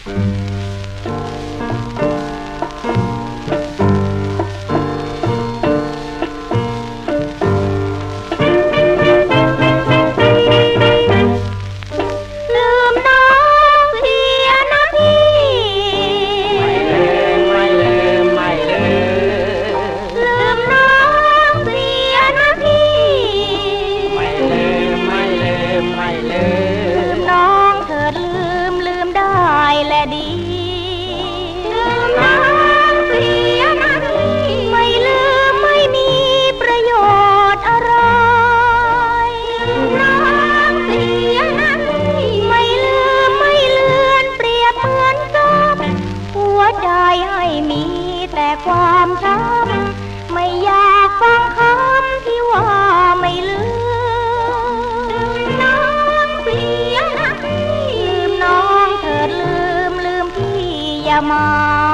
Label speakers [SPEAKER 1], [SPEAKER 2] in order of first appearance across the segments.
[SPEAKER 1] ความช้ำไม่อยากฟังคำที่ว่าไม่ลืมน้องเสียนะลืมน้องเถิดลืมพี่อย่ามา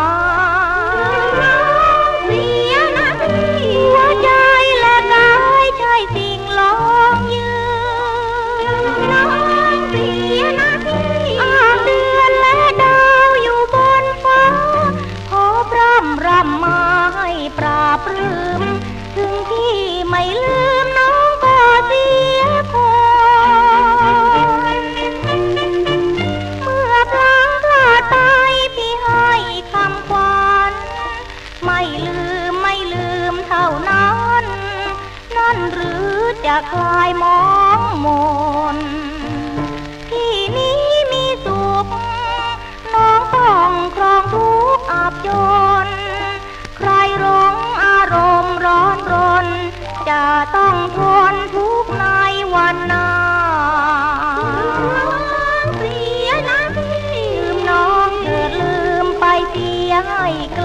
[SPEAKER 1] เสียนะหัวใจและกายใช่สิ่งลองยืนน้องเสียนะเดือนและดาวอยู่บนฟ้าขอพร่ำรำมาให้ปราบปรื้มถึงที่ไม่ลืมน้องก็เสียคนเมื่อพลั้งพลาดไปพี่ให้คำขวัญไม่ลืมเท่านั้นนั่นหรือจะคลายมองมนที่นี้มีสุขน้องต้องครองทุกข์อับจนใครร้องอารมณ์ร้อนรนจะต้องทนทุกข์ในวันหน้าเสียนะลืมน้องเธอลืมไปเสียให้ไกล